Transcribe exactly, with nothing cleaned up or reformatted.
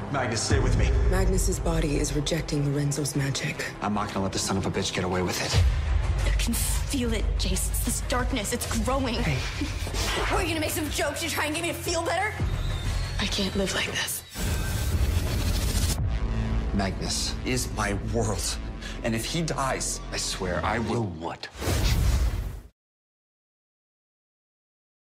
Magnus, stay with me. Magnus's body is rejecting Lorenzo's magic. I'm not gonna let this son of a bitch get away with it. I can feel it, Jace. It's this darkness. It's growing. Hey. Are you gonna make some jokes to try and get me to feel better? I can't live like this. Magnus is my world. And if he dies, I swear I will what?